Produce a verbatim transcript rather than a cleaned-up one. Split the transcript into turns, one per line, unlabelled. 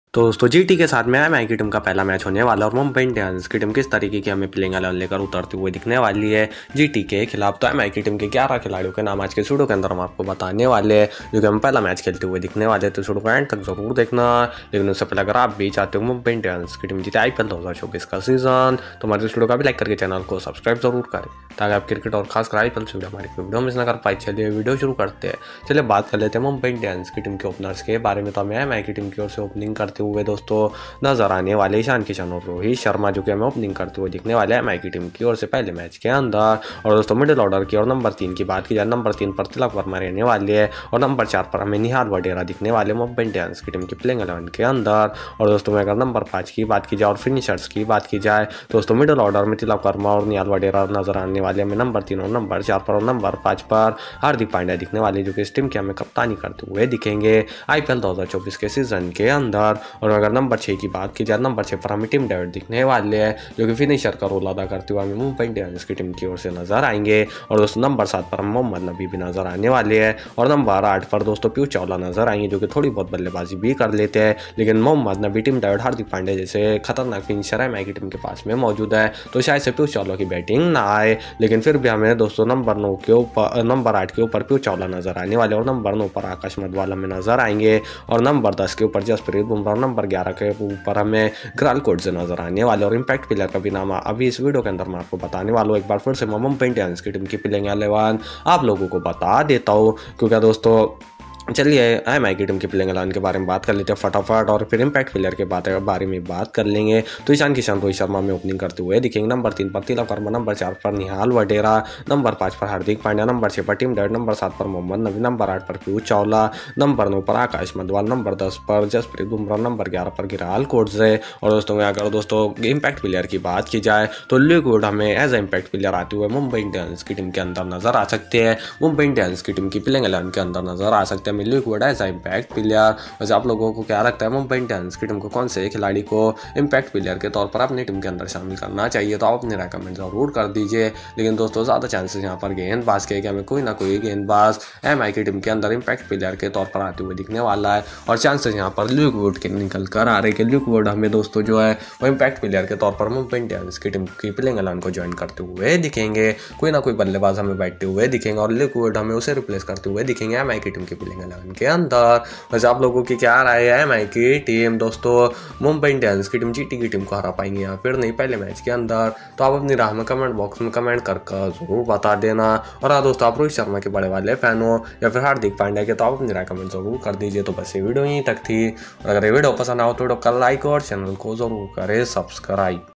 तो दोस्तों जीटी के साथ में एमआई की टीम का पहला मैच होने वाला और मुंबई इंडियंस की टीम किस तरीके की हमें प्लेइंग इलेवन लेकर उतरती हुई दिखने वाली है जीटी के खिलाफ। तो एमआई की टीम के ग्यारह खिलाड़ियों के नाम आज के सूडो के अंदर हम आपको बताने वाले हैं, जो कि हम पहला मैच खेलते हुए दिखने वाले हैं। तो सूडो को एंड तक जरूर देखना। लेकिन उससे पहले अगर आप भी चाहते हो मुंबई इंडियंस की टीम जीते आईपीएल दो हजार चौबीस का सीजन, तो हमारे सूडो का भी लाइक करके चैनल को सब्सक्राइब जरूर करें, ताकि आप क्रिकेट और खासकर आईपीएल से हमारी वीडियो मिस ना कर पाए। चलिए वीडियो शुरू करते हैं। चलिए बात कर लेते हैं मुंबई इंडियंस की टीम के ओपनर्स के बारे में। तो हमें एमआई की टीम की ओर से ओपनिंग करते हुए दोस्तों नजर आने वाले ईशान किशन और रोहित शर्मा, जो कि हमें ओपनिंग करते हुए दिखने वाले एमआई की टीम की ओर से पहले मैच के अंदर। और दोस्तों मिडिल ऑर्डर की और नंबर तीन की बात की जाए, नंबर तीन पर तिलक वर्मा रहने वाले हैं और नंबर चार पर हमें निहाल वडेरा दिखने वाले मुंबई इंडियंस की टीम की प्लेइंग इलेवन के अंदर। और दोस्तों में अगर नंबर पाँच की बात की जाए और फिनिशर्स की बात की जाए, तो दोस्तों मिडिल ऑर्डर में तिलक वर्मा और निहाल वडेरा नजर आने वाले हमें नंबर तीन और नंबर चार पर और नंबर पाँच पर हार्दिक पांड्या दिखने वाले, जो कि इस टीम की हमें कप्तानी करते हुए दिखेंगे आईपीएल दो हजार चौबीस के सीजन के अंदर। और अगर नंबर छः की बात की जाए, नंबर छः पर हमें टिम डेविड दिखने वाले हैं, जो कि फिनिशर का रोल अदा करते हुए हमें मुंबई इंडियंस की टीम की ओर से नजर आएंगे। और दोस्तों नंबर सात पर हम मोहम्मद नबी भी नजर आने वाले हैं और नंबर आठ पर दोस्तों पीयूष चावला नजर आएंगे, जो कि थोड़ी बहुत बल्लेबाजी भी कर लेते हैं। लेकिन मोहम्मद नबी, टिम डेविड, हार्दिक पांड्या जैसे खतरनाक फिनिशर एमआई की टीम के पास में मौजूद है, तो शायद से पीयूष चावला की बैटिंग ना आए। लेकिन फिर भी हमें दोस्तों नंबर नौ के ऊपर नंबर आठ के ऊपर पीयूष चावला नजर आने वाले और नंबर नौ पर आकाश मधवाल हमें नजर आएंगे और नंबर दस के ऊपर जसप्रीत बुमराह और नंबर ग्यारह के ऊपर हमें ग्राल कोडसे नजर आने वाले। और इम्पैक्ट प्लेयर का भी नाम अभी इस वीडियो के अंदर मैं आपको बताने वाला हूँ। एक बार फिर से मैं मुंबई इंडियंस की टीम की प्लेइंग इलेवन आप लोगों को बता देता हूँ, क्योंकि दोस्तों चलिए एमआई की टीम की प्लेइंग इलेवन के बारे में बात कर लेते हैं फटाफट, और फिर इम्पैक्ट प्लेयर के बारे में बात कर लेंगे। तो ईशान किशन रोहित शर्मा में ओपनिंग करते हुए दिखेंगे। नंबर तीन पर तिलक वर्मा, नंबर चार पर निहाल वडेरा, नंबर पाँच पर हार्दिक पांड्या, नंबर छः पर टिम डेविड, नंबर सात पर मोहम्मद नबी, नंबर आठ पर पीयूष चावला, नंबर नौ पर आकाश मधवाल, नंबर दस पर जसप्रीत बुमराह, नंबर ग्यारह पर गिराल कोडसे। और दोस्तों में अगर दोस्तों इम्पैक्ट प्लेयर की बात की जाए, तो ल्यूक वुड हमें एज इम्पैक्ट प्लेयर आते हुए मुंबई इंडियंस की टीम के अंदर नजर आ सकते हैं। मुंबई इंडियंस की टीम की प्लेइंग इलेवन के अंदर नजर आ सकते हैं Luke Wood as impact player. वैसे आप लोगों को क्या लगता है मुंबई इंडियंस की टीम को कौन से खिलाड़ी को इम्पैक्ट प्लेयर के तौर पर अपनी टीम के अंदर शामिल करना चाहिए? तो आप अपने राय कमेंट जरूर कर दीजिए। लेकिन दोस्तों ज़्यादा चांसेस यहाँ पर गेंदबाज के कि हमें कोई ना कोई गेंदबाज एमआई की टीम के अंदर इम्पैक्ट प्लेयर के तौर पर आते हुए दिखने वाला है। और चांसेस यहाँ पर ल्यूक वुड के निकल कर आ रहे कि ल्यूक वुड हमें दोस्तों जो है वो इम्पैक्ट प्लेयर के तौर पर मुंबई इंडियंस की टीम की प्लेइंग इलेवन को ज्वाइन करते हुए दिखेंगे। कोई ना कोई बल्लेबाज हमें बैठते हुए दिखेंगे और ल्यूक वुड हमें उसे रिप्लेस करते हुए दिखेंगे एमआई की टीम की प्लेइंग इलेवन के अंदर। वैसे आप लोगों की क्या राय है? एमआई की टीम दोस्तों मुंबई इंडियंस की टीम जीटी की टीम को हरा पाएंगे या फिर नहीं पहले मैच के अंदर? तो आप अपनी राह में कमेंट बॉक्स में कमेंट कर जरूर बता देना। और हाँ दोस्तों, आप रोहित शर्मा के बड़े वाले फैन हो या फिर हार्दिक पांड्या के, तो आप अपनी राय कमेंट जरूर कर दीजिए। तो बस ये वीडियो यहीं तक थी। और अगर ये वीडियो पसंद आओ तो वीडियो का लाइक और चैनल को जरूर करें सब्सक्राइब।